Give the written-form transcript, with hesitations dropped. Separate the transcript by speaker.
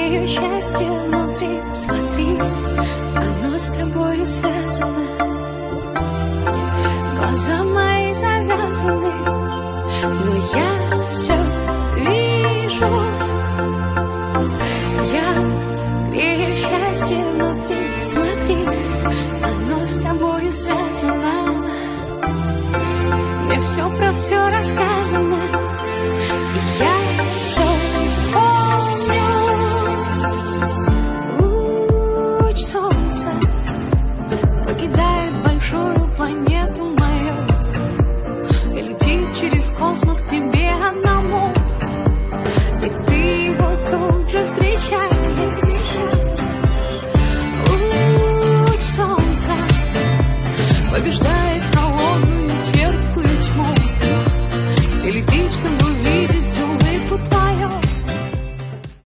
Speaker 1: мое счастье внутри. Смотри, оно с тобою связано. Глаза мои завязаны, но я все вижу.